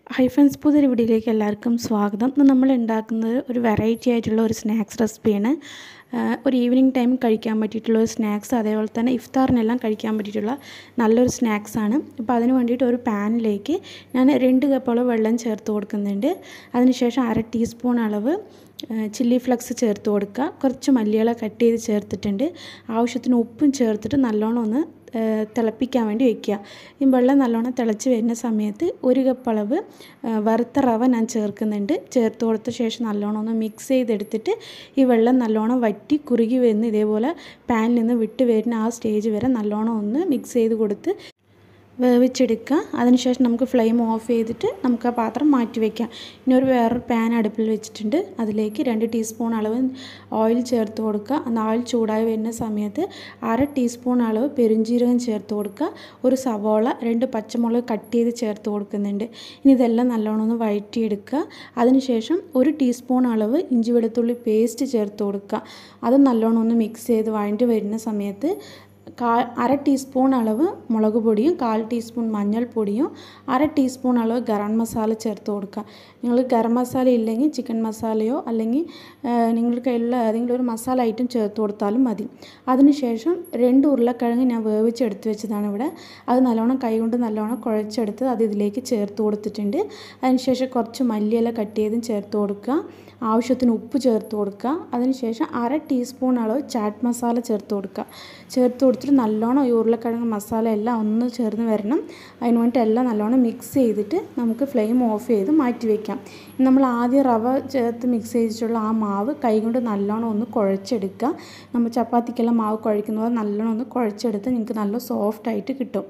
Hi friends, പുതിയൊരു വീഡിയോയിലേക്ക് എല്ലാവർക്കും സ്വാഗതം. ഇന്ന് നമ്മൾ ഉണ്ടാക്കുന്നത് ഒരു വെറൈറ്റി ആയിട്ടുള്ള ഒരു സ്നാക്സ് റെസിപ്പിയാണ്. ഒരു ഈവനിങ് ടൈം കഴിക്കാൻ പറ്റിയിട്ടുള്ള ഒരു സ്നാക്സ്, അതേപോലെ തന്നെ ഇഫ്താറിനെല്ലാം കഴിക്കാൻ പറ്റിയിട്ടുള്ള നല്ലൊരു സ്നാക്സാണ്. അപ്പോൾ അതിന് വേണ്ടിയിട്ട് ഒരു പാനിലേക്ക് ഞാൻ 2 കപ്പോളം വെള്ളം ചേർത്ത് കൊടുക്കുന്നുണ്ട്. അതിനുശേഷം 1/2 ടീസ്പൂൺ അളവ് ചില്ലി ഫ്ലക്സ് ചേർത്ത് കൊടുക്കുക. കുറച്ച് മല്ലിയില കട്ട് ചെയ്ത് ചേർത്തിട്ടുണ്ട്. ആവശ്യത്തിന് ഉപ്പും ചേർത്തിട്ട് നല്ലോണം ഒന്ന് തിളപ്പിക്കാൻ വേണ്ടി വയ്ക്കുക. ഈ വെള്ളം നല്ലോണം തിളച്ച് വരുന്ന സമയത്ത് 1 കപ്പ് അളവ് വറുത്ത റവ ഞാൻ ചേർക്കുന്നുണ്ട്. ചേർത്ത് കൊടുത്ത ശേഷം നല്ലോണം ഒന്ന് മിക്സ് ചെയ്തെടുത്തിട്ട് ഈ വെള്ളം നല്ലോണം വറ്റി കുറുകി വരുന്ന ഇതേപോലെ പാനിൽ നിന്ന് വിട്ട് വരുന്ന ആ സ്റ്റേജ് വരെ നല്ലോണം ഒന്ന് മിക്സ് ചെയ്ത് കൊടുത്ത് വേവിച്ചെടുക്കുക. അതിനുശേഷം നമുക്ക് ഫ്ലെയിം ഓഫ് ചെയ്തിട്ട് നമുക്ക് ആ പാത്രം മാറ്റി വയ്ക്കാം. ഇനി വേറൊരു പാൻ അടുപ്പിൽ വെച്ചിട്ടുണ്ട്. അതിലേക്ക് 2 ടീസ്പൂൺ അളവ് ഓയിൽ ചേർത്ത് കൊടുക്കുക. അന്ന് ഓയിൽ ചൂടായി വരുന്ന സമയത്ത് 1/2 ടീസ്പൂൺ അളവ് പെരുംജീരകം ചേർത്ത് കൊടുക്കുക. ഒരു സവോള, 2 പച്ചമുളക് കട്ട് ചെയ്ത് ചേർത്ത് കൊടുക്കുന്നുണ്ട്. ഇനി ഇതെല്ലാം നല്ലോണം ഒന്ന് വഴറ്റിയെടുക്കുക. അതിനുശേഷം 1 ടീസ്പൂൺ അളവ് ഇഞ്ചി വെളുത്തുള്ളി പേസ്റ്റ് ചേർത്ത് കൊടുക്കുക. അത് നല്ലോണം ഒന്ന് മിക്സ് ചെയ്ത് വഴറ്റി വരുന്ന സമയത്ത് 1/2 ടീസ്പൂൺ അളവ് മുളക് പൊടിയും 1/4 ടീസ്പൂൺ മഞ്ഞൾപ്പൊടിയും 1/2 ടീസ്പൂൺ അളവ് ഗരം മസാല ചേർത്ത് കൊടുക്കുക. നിങ്ങൾ ഗരം മസാല ഇല്ലെങ്കിൽ ചിക്കൻ മസാലയോ അല്ലെങ്കിൽ നിങ്ങളുടെ കയ്യിലുള്ള ഏതെങ്കിലും ഒരു മസാല ഐറ്റം ചേർത്ത് കൊടുത്താലും മതി. അതിനുശേഷം 2 ഉരുളക്കിഴങ്ങ് ഞാൻ വേവിച്ചെടുത്ത് വെച്ചതാണ് ഇവിടെ. അത് നല്ലോണം കൈകൊണ്ട് നല്ലോണം കുഴച്ചെടുത്ത് അത് ഇതിലേക്ക് ചേർത്ത് കൊടുത്തിട്ടുണ്ട്. അതിനുശേഷം കുറച്ച് മല്ലിയില കട്ട് ചെയ്തും ചേർത്ത് കൊടുക്കുക. ആവശ്യത്തിന് ഉപ്പ് ചേർത്ത് കൊടുക്കുക. അതിനുശേഷം 1/2 ടീസ്പൂൺ അളവ് ചാറ്റ് മസാല ചേർത്ത് കൊടുക്കുക. ചേർത്ത് കൊടുത്തിട്ട് നല്ലോണം ഈ ഉരുളക്കിഴങ്ങ് മസാല എല്ലാം ഒന്ന് ചേർന്ന് വരണം. അതിന് വേണ്ടിയിട്ട് എല്ലാം നല്ലോണം മിക്സ് ചെയ്തിട്ട് നമുക്ക് ഫ്ലെയിം ഓഫ് ചെയ്ത് മാറ്റി വയ്ക്കാം. നമ്മൾ ആദ്യം റവ ചേർത്ത് മിക്സ് ചെയ്തിട്ടുള്ള ആ മാവ് കൈകൊണ്ട് നല്ലോണം ഒന്ന് കുഴച്ചെടുക്കുക. നമ്മൾ ചപ്പാത്തിക്കെല്ലാം മാവ് കുഴയ്ക്കുന്ന പോലെ നല്ലോണം ഒന്ന് കുഴച്ചെടുത്ത് നിങ്ങൾക്ക് നല്ല സോഫ്റ്റായിട്ട് കിട്ടും.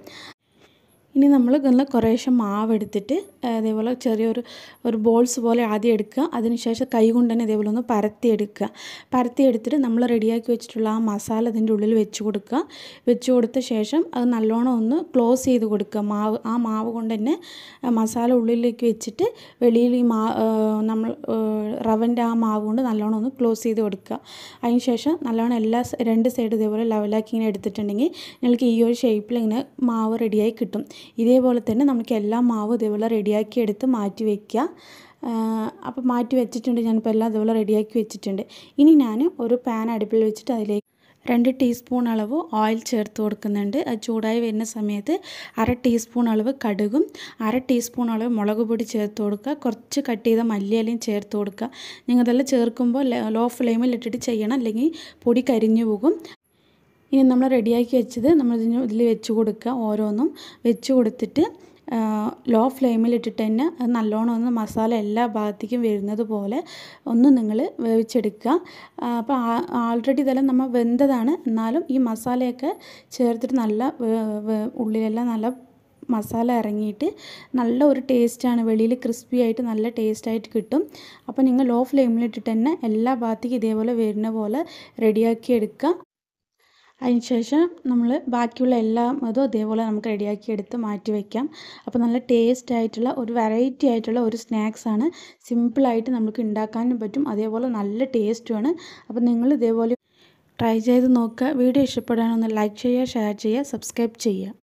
ഇനി നമ്മൾ നല്ല കുറേശ്ശെ മാവ് എടുത്തിട്ട് അതേപോലെ ചെറിയൊരു ബോൾസ് പോലെ ആദ്യം എടുക്കുക. അതിനുശേഷം കൈ കൊണ്ട് തന്നെ ഇതേപോലെ ഒന്ന് പരത്തിയെടുത്തിട്ട് നമ്മൾ റെഡിയാക്കി വെച്ചിട്ടുള്ള ആ മസാല അതിൻ്റെ ഉള്ളിൽ വെച്ച് കൊടുക്കുക. വെച്ച് കൊടുത്ത ശേഷം അത് നല്ലോണം ഒന്ന് ക്ലോസ് ചെയ്ത് കൊടുക്കുക. ആ മാവ് കൊണ്ട് തന്നെ മസാല ഉള്ളിലേക്ക് വെച്ചിട്ട് വെളിയിൽ ഈ നമ്മൾ റവൻ്റെ ആ മാവ് കൊണ്ട് നല്ലോണം ഒന്ന് ക്ലോസ് ചെയ്ത് കൊടുക്കുക. അതിനുശേഷം നല്ലോണം 2 സൈഡ് ഇതേപോലെ ലെവലാക്കി ഇങ്ങനെ എടുത്തിട്ടുണ്ടെങ്കിൽ നിങ്ങൾക്ക് ഈ ഒരു ഷേപ്പിൽ ഇങ്ങനെ മാവ് റെഡിയായി കിട്ടും. ഇതേപോലെ തന്നെ നമുക്ക് എല്ലാ മാവും ഇതേപോലെ റെഡിയാക്കി എടുത്ത് മാറ്റി വയ്ക്കുക. അപ്പോൾ മാറ്റി വെച്ചിട്ടുണ്ട്. ഞാനിപ്പോൾ എല്ലാം ഇതേപോലെ റെഡിയാക്കി വെച്ചിട്ടുണ്ട്. ഇനി ഞാൻ ഒരു പാൻ അടുപ്പിൽ വെച്ചിട്ട് അതിലേക്ക് 2 ടീസ്പൂൺ അളവ് ഓയിൽ ചേർത്ത് കൊടുക്കുന്നുണ്ട്. അത് ചൂടായി വരുന്ന സമയത്ത് 1/2 ടീസ്പൂൺ അളവ് കടുകും 1/2 ടീസ്പൂൺ അളവ് മുളക് പൊടി ചേർത്ത് കൊടുക്കുക. കുറച്ച് കട്ട് ചെയ്ത മല്ലിയിലയും ചേർത്ത് കൊടുക്കുക. നിങ്ങളിതെല്ലാം ചേർക്കുമ്പോൾ ലോ ഫ്ലെയിമിൽ ഇട്ടിട്ട് ചെയ്യണം, അല്ലെങ്കിൽ പൊടി കരിഞ്ഞു പോകും. ഇനി നമ്മൾ റെഡിയാക്കി വെച്ചത് ഇതിൽ വെച്ച് കൊടുക്കുക. ഓരോന്നും വെച്ച് കൊടുത്തിട്ട് ലോ ഫ്ലെയിമിൽ ഇട്ടിട്ട് തന്നെ അത് നല്ലോണം ഒന്ന് മസാല എല്ലാ ഭാഗത്തേക്കും വരുന്നത് പോലെ ഒന്ന് നിങ്ങൾ വേവിച്ചെടുക്കുക. അപ്പോൾ ആൾറെഡി ഇതെല്ലാം നമ്മൾ വെന്തതാണ്. എന്നാലും ഈ മസാലയൊക്കെ ചേർത്തിട്ട് നല്ല ഉള്ളിലെല്ലാം നല്ല മസാല ഇറങ്ങിയിട്ട് നല്ല ഒരു ടേസ്റ്റാണ്. വെളിയിൽ ക്രിസ്പി ആയിട്ട് നല്ല ടേസ്റ്റായിട്ട് കിട്ടും. അപ്പോൾ നിങ്ങൾ ലോ ഫ്ലെയിമിലിട്ടിട്ട് തന്നെ എല്ലാ ഭാഗത്തേക്കും ഇതേപോലെ വരുന്ന പോലെ റെഡിയാക്കി എടുക്കുക. അതിനുശേഷം നമ്മൾ ബാക്കിയുള്ള എല്ലാം അതും അതേപോലെ നമുക്ക് റെഡിയാക്കി എടുത്ത് മാറ്റി വയ്ക്കാം. അപ്പോൾ നല്ല ടേസ്റ്റ് ആയിട്ടുള്ള ഒരു വെറൈറ്റി ആയിട്ടുള്ള ഒരു സ്നാക്സാണ്. സിമ്പിളായിട്ട് നമുക്ക് ഉണ്ടാക്കാനും പറ്റും, അതേപോലെ നല്ല ടേസ്റ്റുമാണ്. അപ്പോൾ നിങ്ങൾ ഇതേപോലെ ട്രൈ ചെയ്ത് നോക്കുക. വീഡിയോ ഇഷ്ടപ്പെടാനൊന്ന് ലൈക്ക് ചെയ്യുക, ഷെയർ ചെയ്യുക, സബ്സ്ക്രൈബ് ചെയ്യുക.